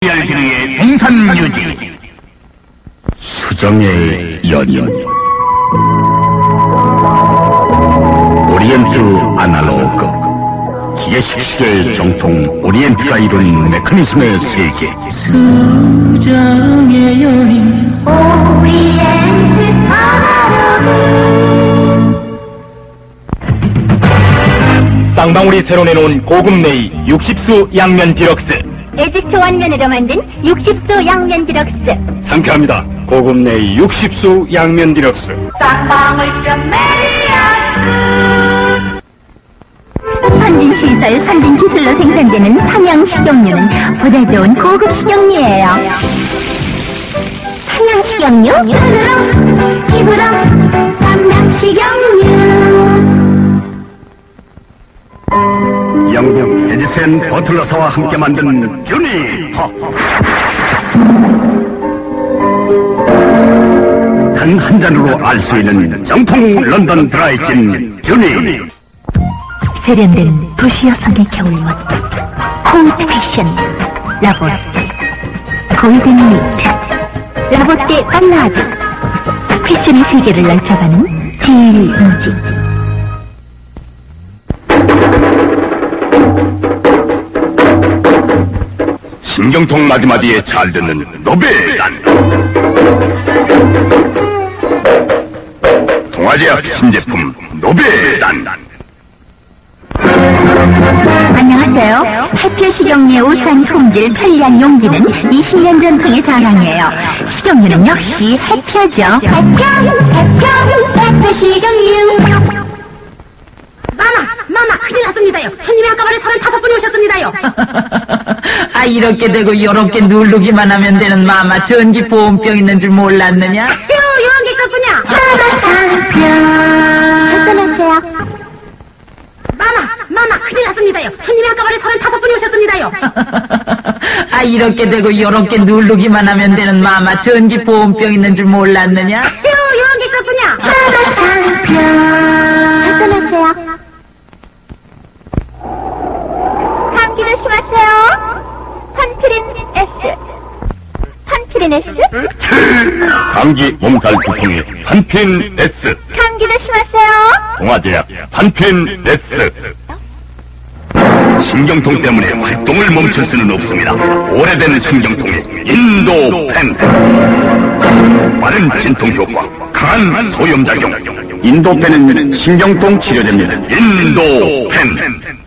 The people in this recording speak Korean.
열기류의 동선 유지. 수정의 연인. 오리엔트 아날로그. 기계식 시계의 정통 오리엔트가 이룬 메커니즘의 세계. 수정의 연인 오리엔트 아날로그. 쌍방울이 새로 내놓은 고급 네이 60수 양면 디럭스. 에지트 완면으로 만든 60수 양면 디럭스. 상쾌합니다. 고급 네이 60수 양면 디럭스. 쌍방울점 메리아스. 선진시설, 선진기술로 생산되는 삼양 식용유는 보다 좋은 고급 식용유예요. 삼양 식용유? 눈으로, 입으로, 삼양 식용유. 영국 에지센 버틀러사와 함께 만든 주니퍼. 단 한 잔으로 알 수 있는 정통 런던 드라이진 주니. 세련된 도시 여성의 겨울옷, 코트 패션, 라봇, 골든 니트, 라봇대 발라드, 패션의 세계를 넓혀가는 제일 인지. 신경통 마디마디에 잘 듣는 노베단. 동아제약 신제품 노베단. 안녕하세요. 해피어 식용유의 우수한 품질, 편리한 용기는 20년 전통의 자랑이에요. 식용유는 역시 해피어죠. 해피어 식용유. 마마, 큰일 났습니다요. 손님이 한꺼번에 35분이 오셨습니다요. 아, 이렇게 되고 요렇게 누르기만 하면 되는 마마 전기 보온병 있는 줄 몰랐느냐? 이런 게 있었군요. 발전하세요. 마마, 큰일 났습니다요. 손님이 한꺼번에 35분이 오셨습니다요. 아, 이렇게 되고 요렇게 누르기만 하면 되는 마마 전기 보온병 있는 줄 몰랐느냐? 이런 게 있었군요. 발전하세요. 감기 조심하세요. 판피린 S. 판피린 S? 감기 몸살 두통에 한핀 S. 감기 조심하세요. 동아제약 한핀 S. 신경통 때문에 활동을 멈출 수는 없습니다. 오래된 신경통에 인도펜. 빠른 진통 효과, 강한 소염작용. 인도펜은 신경통 치료제입니다. 인도펜.